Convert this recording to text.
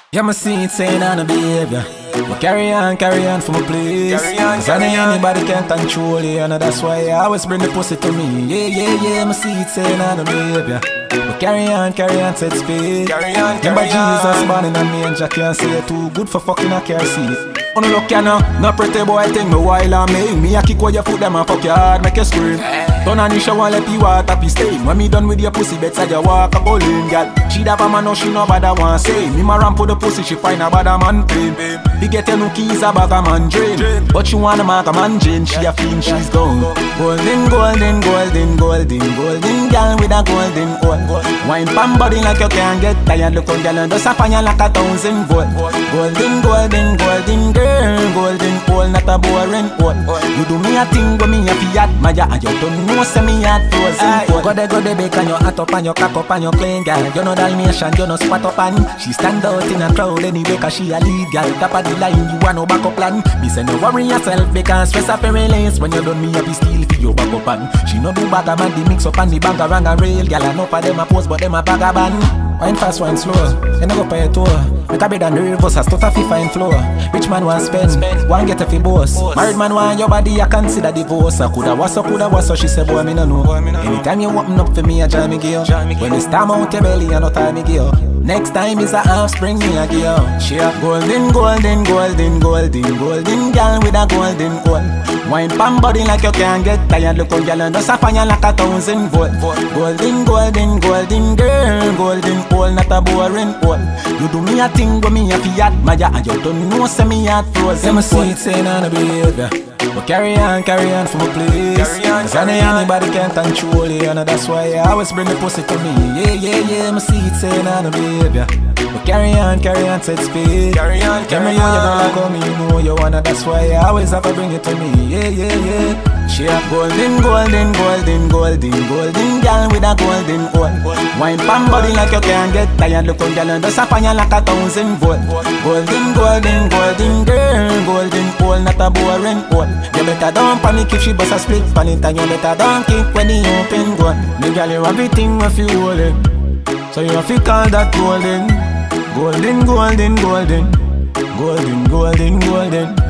Yeah, me see it saying on the behavior. But carry on for my place. Cause I know anybody can control you, and that's why I always bring the pussy to me. Yeah, me see it saying on the behavior. But carry on, set space. Remember Jesus born in a manger, can't say it too good for fucking a car seat. Oh no look ya no pretty boy think me wild and me a kick where you foot them and fuck your hard, make you scream. Turn on the shower, let the water be stain. When me done with your pussy, better you walk a bowling, girl. She da a man, no she no bother want say. Me ma ramp for the pussy, she find a bad man pain. He get her no keys, a bag a man drain. But she wanna mark a man Jane, she a fiend, she's gone. Golden, girl with a golden oil. Wine pan body like you can't get tired. Look on girl and just a fire like 1,000 volt. Golden girl, golden oil, not a boring oil. You do me a thing with me a fiat, Maya, and you don't know say me at frozen. Go the bacon, your hat up and your cock up and your clean girl. You know Dalmatian, you know spot up and she stand out in a crowd anyway cause she a lead girl. Top of the line, you want no backup plan. Me say no worry yourself because stress up every lace. When you done me a be steal for your backup and she no do bag a man, the mix up and the bag a rang a rail. Girl, enough of them a pose but them a bag a band. Wine fast, wine slow, you no go pay a tour. Better be than the reverse, as tough if fine floor. Rich man want spend, want get a fi boss. Married man want your body, I consider divorce. I coulda was so, she say boy me no know. Anytime you open up for me, I jam me gear. When it's time out your belly, I no time me gear. Next time is a offspring, me a gear. She a golden girl with a golden oil. Wine pan body like you can't get tired. Look on girl and just a fire like 1,000 volt. Golden girl, golden oil, not a boring oil. You do me a thing with me a fiat, Maya, and you don't know say me at frozen. Let me see it saying on the behavior. But carry on for my place. Cause I know anybody can control you, and that's why I always bring the pussy to me. Yeah, me see it saying on the behavior. But carry on, set speed. Tell me you girl like me, you know you wanna, that's why I always have to bring it to me. Yeah. She a golden girl with a golden oil. Wine pan body like you can't get tired. Look on girl and just a fire like 1,000 volt. Golden girl, golden oil, not a boring oil. You better don't panic if she bust a split pan it, and you better don't kick when the open gun. Me girl, you everything if you hold it, so you have to call that golden. Golden